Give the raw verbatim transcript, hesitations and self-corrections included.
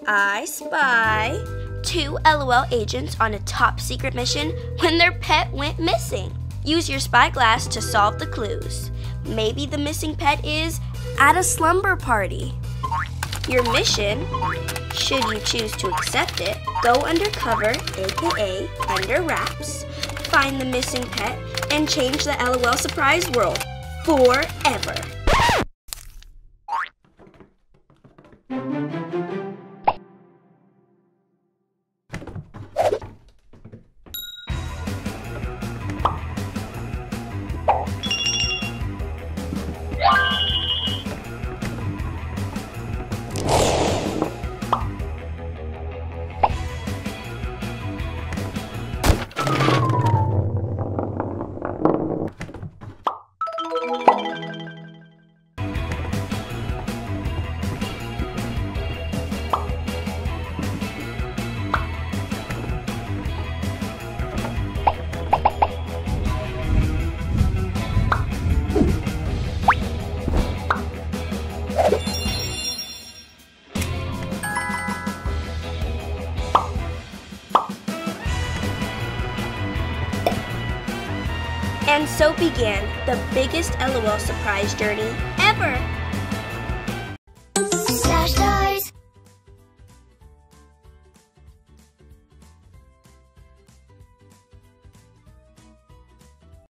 I spy two LOL agents on a top secret mission when their pet went missing. Use your spyglass to solve the clues. Maybe the missing pet is at a slumber party. Your mission, should you choose to accept it, go undercover, aka under wraps, find the missing pet, and change the LOL surprise world forever. And so began the biggest LOL surprise journey ever.